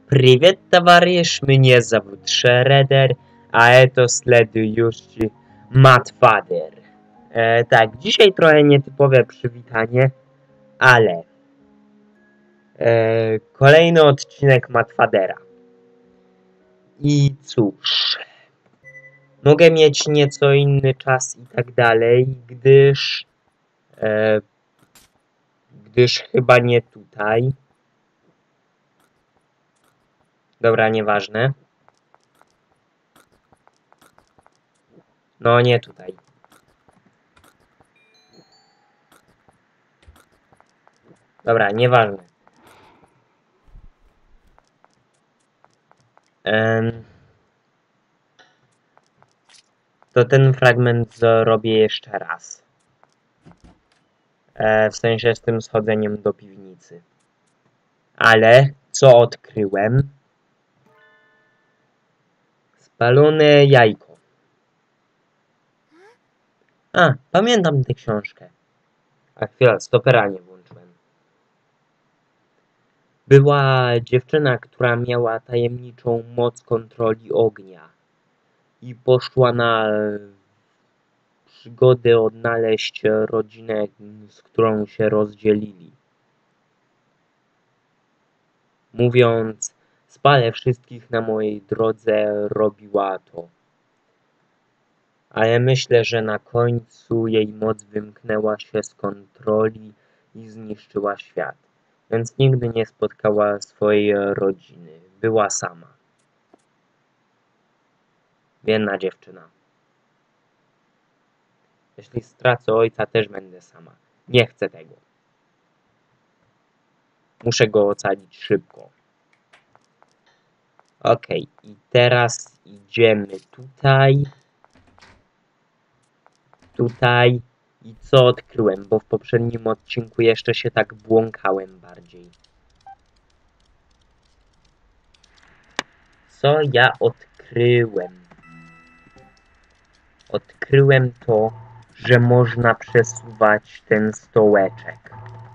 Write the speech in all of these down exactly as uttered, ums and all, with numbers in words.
Привет, товарищ, mnie zowут Shredder, a to следующий Matfader. E, tak, dzisiaj trochę nietypowe przywitanie, ale e, kolejny odcinek Matfadera. I cóż, mogę mieć nieco inny czas i tak dalej, gdyż e, gdyż chyba nie tutaj. Dobra, nieważne. No nie tutaj. Dobra, nieważne. Um, to ten fragment zrobię jeszcze raz. E, w sensie z tym schodzeniem do piwnicy. Ale co odkryłem? Spalone jajko. A, pamiętam tę książkę. A chwila, stopera nie włączyłem. Była dziewczyna, która miała tajemniczą moc kontroli ognia. I poszła na przygodę odnaleźć rodzinę, z którą się rozdzielili. Mówiąc, spalę wszystkich na mojej drodze, robiła to. Ale myślę, że na końcu jej moc wymknęła się z kontroli i zniszczyła świat. Więc nigdy nie spotkała swojej rodziny. Była sama. Biedna dziewczyna. Jeśli stracę ojca, też będę sama. Nie chcę tego. Muszę go ocalić szybko. Okej, i teraz idziemy tutaj. Tutaj. I co odkryłem, bo w poprzednim odcinku jeszcze się tak błąkałem bardziej. Co ja odkryłem? Odkryłem to, że można przesuwać ten stołeczek.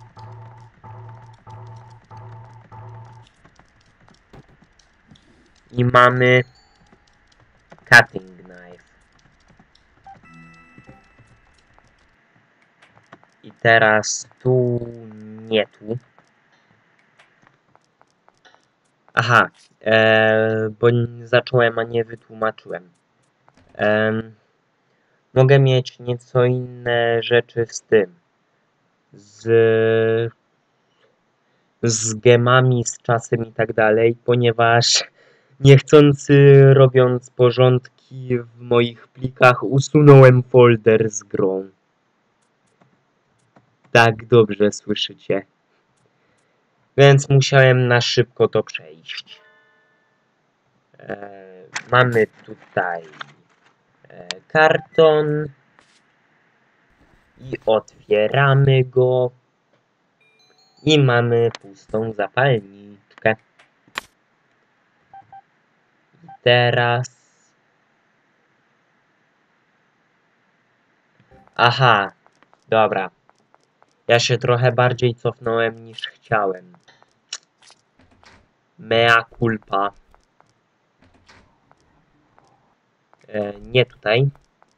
I mamy cutting knife. I teraz tu, nie tu. Aha, e, bo zacząłem, a nie wytłumaczyłem. E, mogę mieć nieco inne rzeczy z tym. Z, z gemami, z czasem i tak dalej, ponieważ niechcący robiąc porządki w moich plikach usunąłem folder z grą. Tak, dobrze słyszycie. Więc musiałem na szybko to przejść. E, mamy tutaj e, karton i otwieramy go i mamy pustą zapalniczkę. I teraz... Aha, dobra. Ja się trochę bardziej cofnąłem niż chciałem. Mea culpa. E, nie tutaj.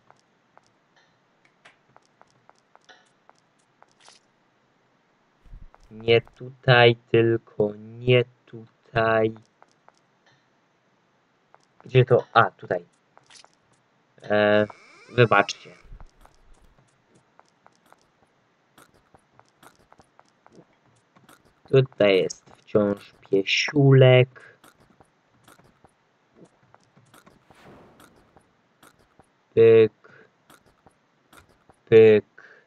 Nie tutaj, tylko nie tutaj. Gdzie to? A, tutaj. E, wybaczcie. Tutaj jest wciąż piesiulek. Pyk. Pyk.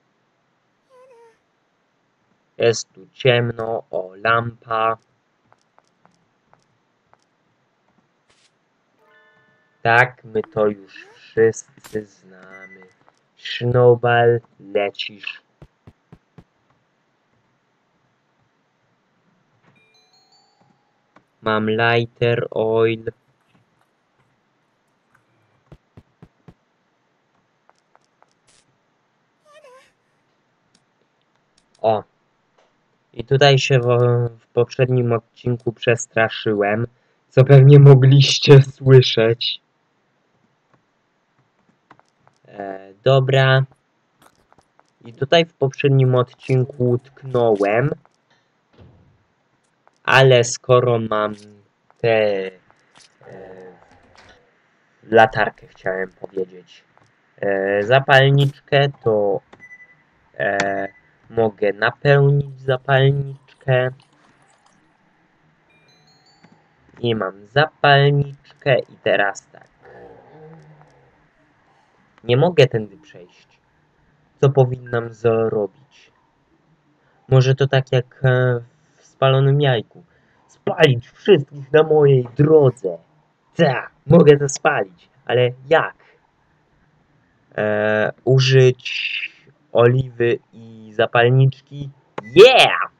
Jest tu ciemno. O, lampa. Tak, my to już wszyscy znamy. Sznobel, lecisz. Mam lighter oil. O. I tutaj się w, w poprzednim odcinku przestraszyłem, co pewnie mogliście słyszeć. E, dobra. I tutaj w poprzednim odcinku utknąłem, ale skoro mam tę e, latarkę, chciałem powiedzieć, e, zapalniczkę, to e, mogę napełnić zapalniczkę. I mam zapalniczkę i teraz tak. Nie mogę tędy przejść. Co powinnam zrobić? Może to tak jak e, w spalonym jajku. Spalić wszystkich na mojej drodze. Tak, mogę to spalić, ale jak? E, użyć oliwy i zapalniczki? Yeah!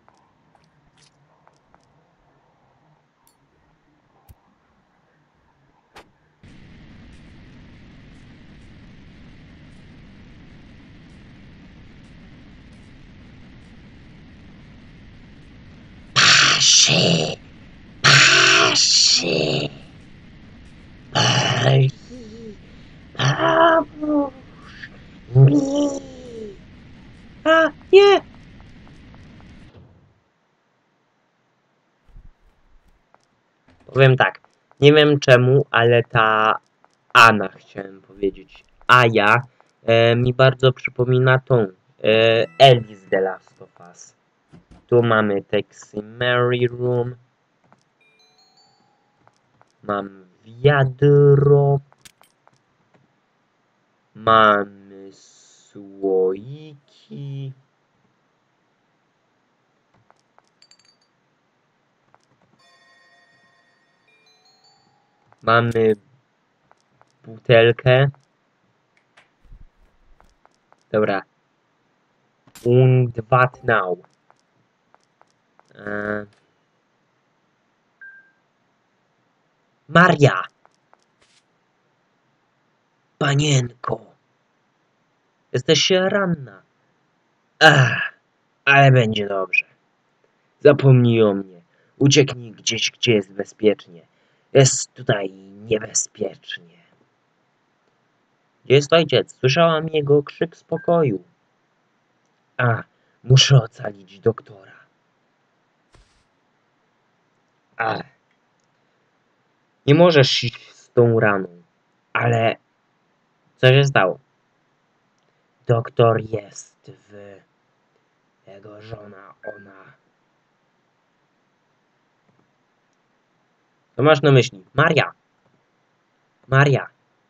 Paszy! Paszy! Paszy! Pomóż mi! A, nie! Powiem tak, nie wiem czemu, ale ta Anna, chciałem powiedzieć, Aja, e, mi bardzo przypomina tą e, Ellie z The Last of Us. Tu mamy Taxi Mary Room. Mam wiadro. Mamy słoiki. Mamy butelkę. Dobra. Und wat now? E... Maria! Panienko! Jesteś ranna. Ach, ale będzie dobrze. Zapomnij o mnie. Ucieknij gdzieś, gdzie jest bezpiecznie. Jest tutaj niebezpiecznie. Gdzie jest ojciec? Słyszałam jego krzyk spokoju. A, muszę ocalić doktora. A, nie możesz iść z tą raną. Ale co się stało? Doktor jest w... Jego żona, ona... Co masz na myśli? Maria! Maria!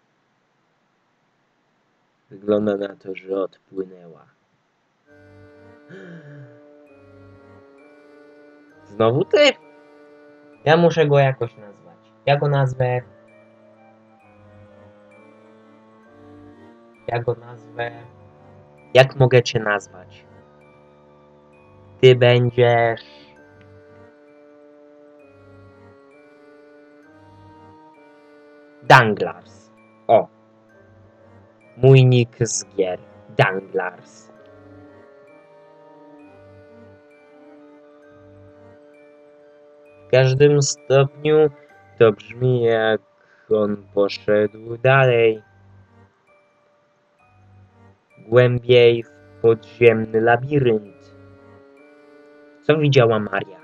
Wygląda na to, że odpłynęła. Znowu ty? Ja muszę go jakoś nazwać. Ja go nazwę... Ja go nazwę... Jak mogę cię nazwać? Ty będziesz... Danglars. O. Mój nick z gier. Danglars. W każdym stopniu to brzmi, jak on poszedł dalej. Głębiej w podziemny labirynt. Co widziała Maria?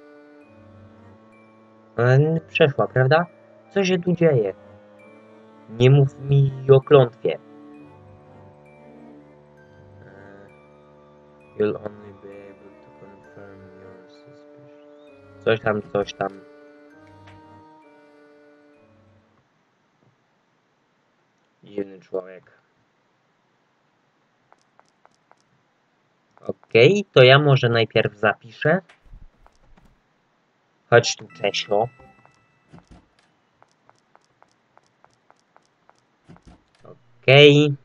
Ona przeszła, prawda? Co się tu dzieje? Nie mów mi o klątwie. You'll only be able to confirm your suspicions. Coś tam, coś tam. Dziwny człowiek. Okej, okay, to ja może najpierw zapiszę. Chodź tu, Czesio. Okej. Okay.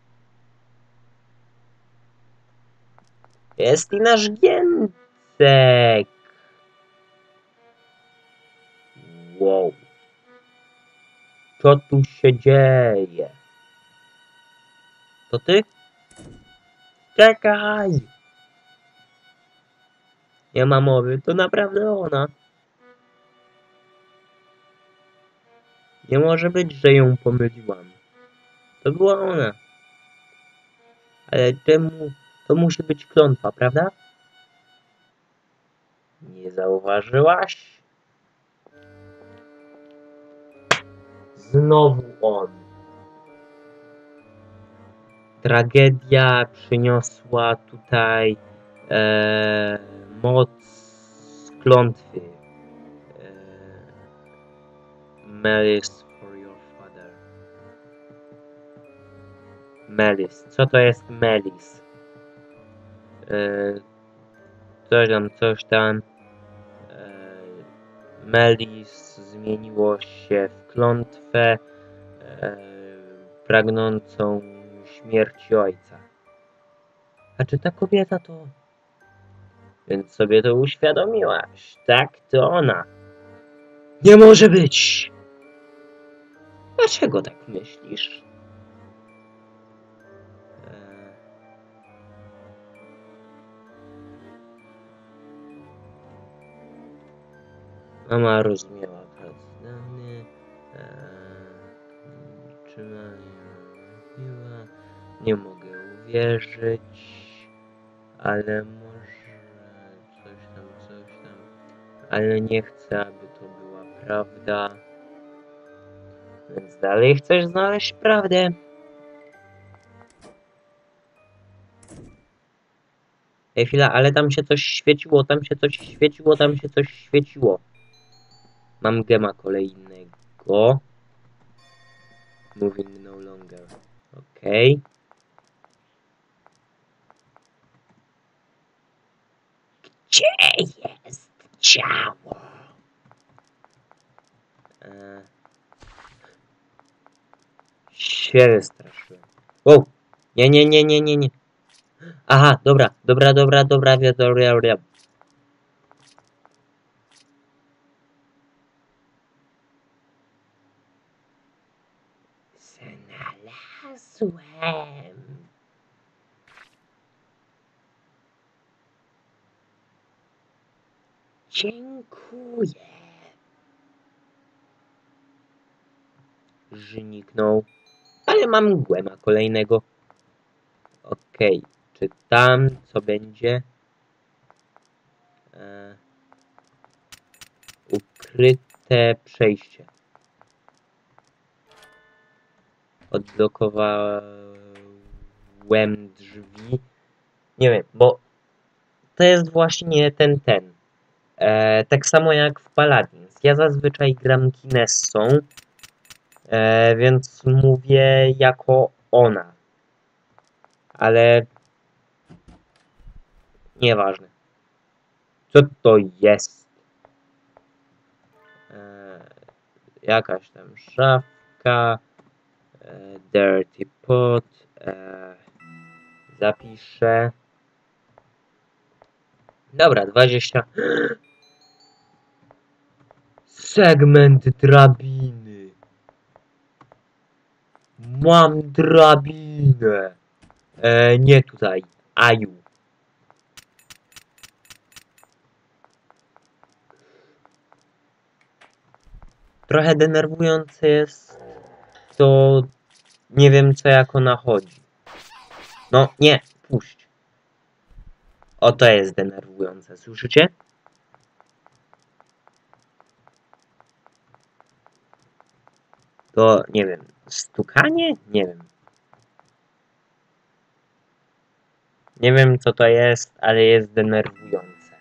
Jest i nasz Gięcek. Wow. Co tu się dzieje? To ty? Czekaj! Nie ma mowy, to naprawdę ona. Nie może być, że ją pomyliłam. To była ona. Ale czemu? To musi być klątwa, prawda? Nie zauważyłaś? Znowu on. Tragedia przyniosła tutaj e, moc klątwy. E, Melis for your father. Melis. Co to jest Melis? E, coś tam, coś tam. E, Melis zmieniło się w klątwę e, pragnącą śmierci ojca. A czy ta kobieta to... Więc sobie to uświadomiłaś. Tak, to ona. Nie może być! Dlaczego tak myślisz? Eee... Mama rozumiała zdanie. Eee... Czy mówiła? Nie mogę uwierzyć. Ale może... Coś tam, coś tam. Ale nie chcę, aby to była prawda. Więc dalej chcesz znaleźć prawdę. Ej, chwila, ale tam się coś świeciło, tam się coś świeciło, tam się coś świeciło. Mam gema kolejnego. Moving no longer. Okej. Okay. Gdzie jest ciało? Eee. Się wystraszyłem. O! Nie, nie, nie, nie, nie, nie. Aha, dobra, dobra, dobra, dobra, dobra, dobra. Znalazłem. Dziękuję. Zniknął. Ale mam głema kolejnego. Okej, okay. Czytam, co będzie. E, ukryte przejście. Odblokowałem drzwi. Nie wiem, bo to jest właśnie ten, ten. E, tak samo jak w Paladins. Ja zazwyczaj gram Kinessą, e, więc mówię jako ona. Ale nieważne. Co to jest? E, jakaś tam szafka. E, dirty pot. E, zapiszę. Dobra, dwadzieścia. Segment drabiny. Mam drabinę. E, nie tutaj. Aju. Trochę denerwujące jest to... Nie wiem, co jak ona chodzi. No, nie. Puść. O, to jest denerwujące. Słyszycie? To, nie wiem, stukanie? Nie wiem. Nie wiem, co to jest, ale jest denerwujące.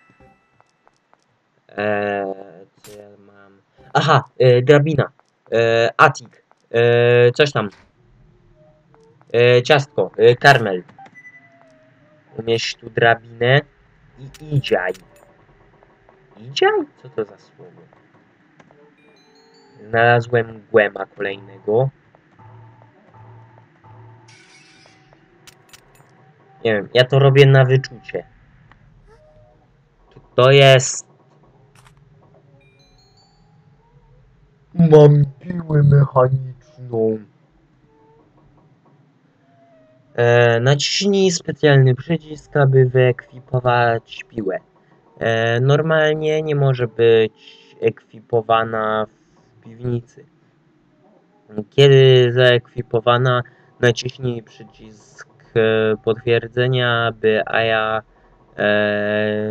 Eee, co ja mam? Aha, e, drabina. E, atik. E, coś tam. E, ciastko. E, karmel. Umieść tu drabinę i idziaj. Idziaj? Co to za słowo? Znalazłem głema kolejnego. Nie wiem, ja to robię na wyczucie. To jest... Mam piłę mechaniczną. E, naciśnij specjalny przycisk, aby wyekwipować piłę. E, normalnie nie może być ekwipowana w piwnicy. Kiedy zaekwipowana, naciśnij przycisk e, potwierdzenia, by Aya e,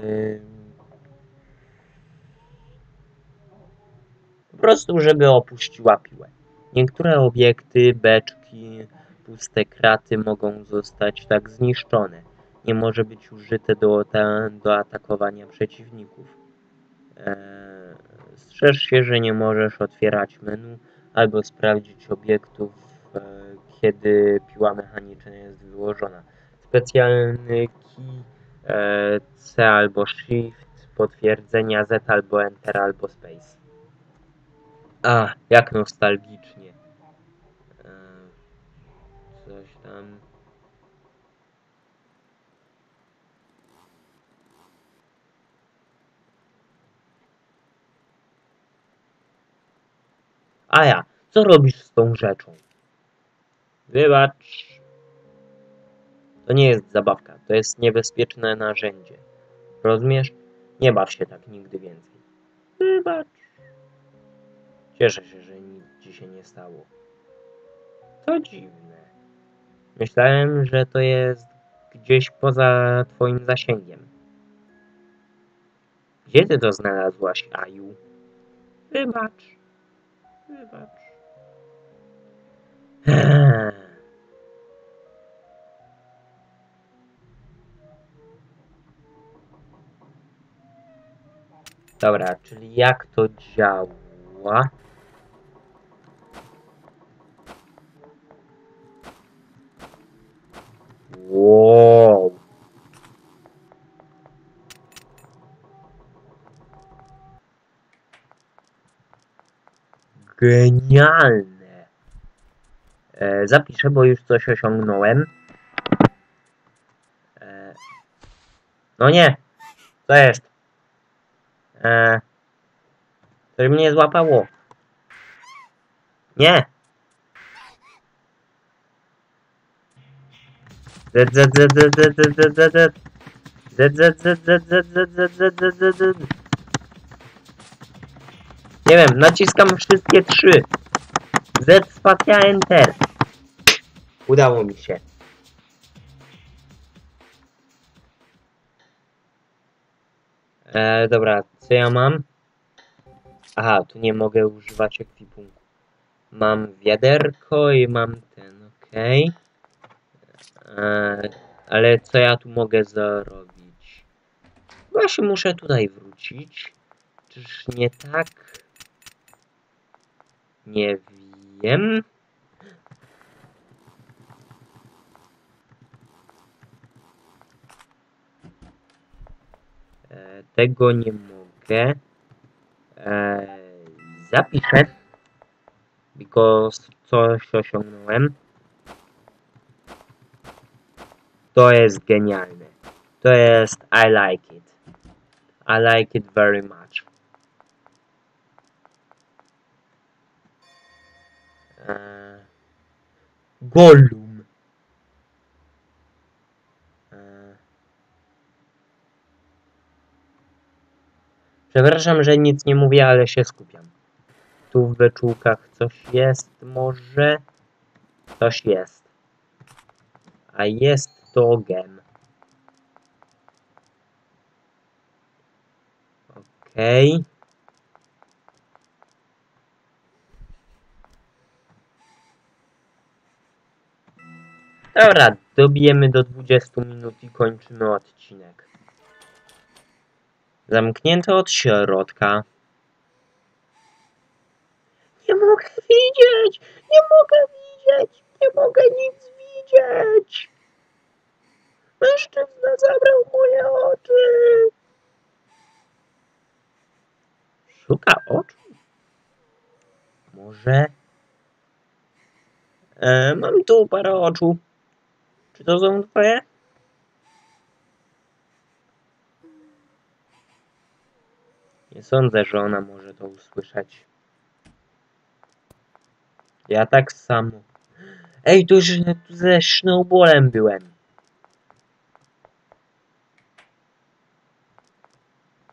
po prostu, żeby opuściła piłę. Niektóre obiekty, beczki, puste kraty mogą zostać tak zniszczone. Nie może być użyte do, do atakowania przeciwników. Eee, strzeż się, że nie możesz otwierać menu albo sprawdzić obiektów, e, kiedy piła mechaniczna jest wyłożona. Specjalny key e, C albo Shift, potwierdzenia Z albo Enter albo Space. A, jak nostalgicznie. Eee, coś tam... A ja, co robisz z tą rzeczą? Wybacz. To nie jest zabawka, to jest niebezpieczne narzędzie. Rozumiesz? Nie baw się tak nigdy więcej. Wybacz. Cieszę się, że nic ci się nie stało. To dziwne. Myślałem, że to jest gdzieś poza twoim zasięgiem. Gdzie ty to znalazłaś, Aju? Wybacz. Wybacz. Eee. Dobra, czyli jak to działa? Wow. Genialne. E, zapiszę, bo już coś osiągnąłem. E, no nie. Co jest? E, coś mnie złapało. Nie. Z, z, z, z, z, z, z, z, z. Z, z, z, z, z, z, z, z, z, z, z. Nie wiem, naciskam wszystkie trzy. Z, spacja, Enter. Udało mi się. E, dobra, co ja mam? Aha, tu nie mogę używać ekwipunku. Mam wiaderko i mam ten, okej. Okay. Ale co ja tu mogę zrobić? Właśnie muszę tutaj wrócić. Czyż nie tak? Nie wiem. E, tego nie mogę. E, zapiszę. Because coś osiągnąłem. To jest genialne. To jest I like it. I like it very much. E, Gollum. E, przepraszam, że nic nie mówię, ale się skupiam. Tu w beczułkach coś jest może? Coś jest. A jest to gem. Okej. Okay. Dobra, dobijemy do dwudziestu minut i kończymy odcinek. Zamknięte od środka. Nie mogę widzieć! Nie mogę widzieć! Nie mogę nic widzieć! Mężczyzna zabrał moje oczy! Szuka oczu? Może... E, mam tu parę oczu. Czy to są twoje? Nie sądzę, że ona może to usłyszeć. Ja tak samo. Ej, to już ze snowballem byłem.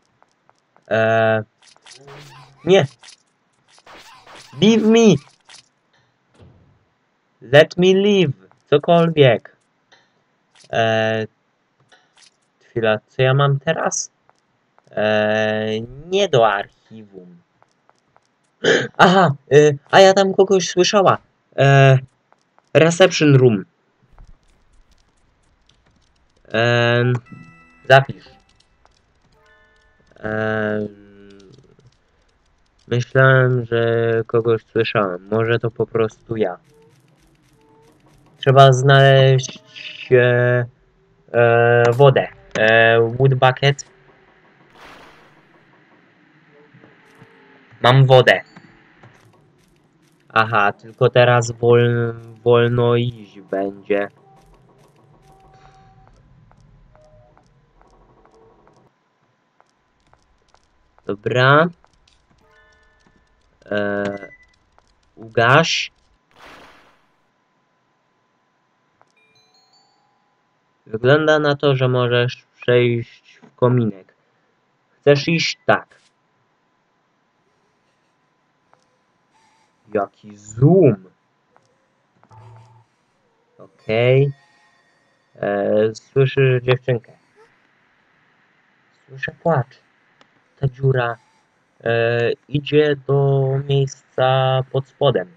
Eee, nie! Leave me! Let me live! Cokolwiek! Eee, chwila, co ja mam teraz? Eee, nie do archiwum. Aha! E, a ja tam kogoś słyszała! Eee, reception room. Eee, zapisz. Eee, myślałem, że kogoś słyszałem. Może to po prostu ja. Trzeba znaleźć e, e, wodę. E, wood bucket. Mam wodę. Aha, tylko teraz wol, wolno iść będzie. Dobra. E, ugaś. Wygląda na to, że możesz przejść w kominek. Chcesz iść? Tak. Jaki zoom. Okej. Okay. Słyszysz dziewczynkę. Słyszę płacz. Ta dziura e, idzie do miejsca pod spodem.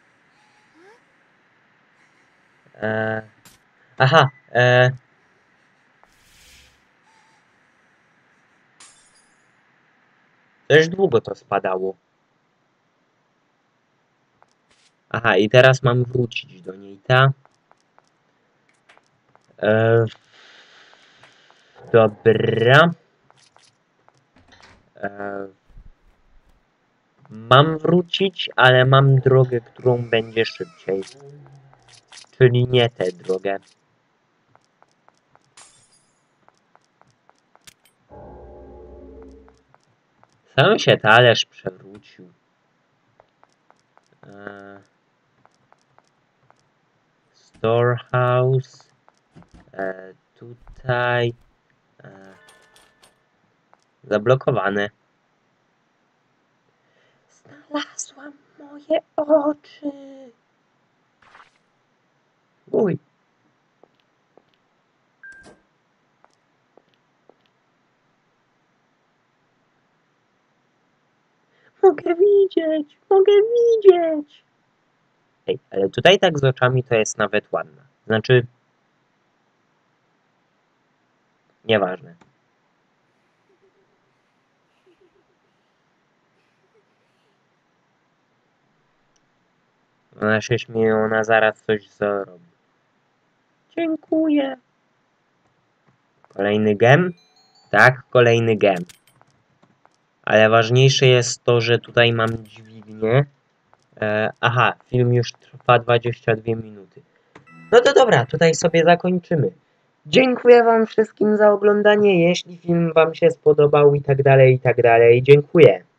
E, aha. E, Też długo to spadało. Aha, i teraz mam wrócić do niej, ta? E, dobra. E, mam wrócić, ale mam drogę, którą będzie szybciej. Czyli nie tę drogę. Sam się talerz przewrócił. E, storehouse. E, tutaj. E, zablokowane. Znalazłam moje oczy. Uj. Mogę widzieć, mogę widzieć. Ej, ale tutaj tak z oczami to jest nawet ładna. Znaczy... Nieważne. Ona się śmieje, ona zaraz coś zrobi. Dziękuję. Kolejny gem? Tak, kolejny gem. Ale ważniejsze jest to, że tutaj mam dźwignię. E, aha, film już trwa dwadzieścia dwie minuty. No to dobra, tutaj sobie zakończymy. Dziękuję wam wszystkim za oglądanie, jeśli film wam się spodobał i tak dalej, i tak dalej. Dziękuję.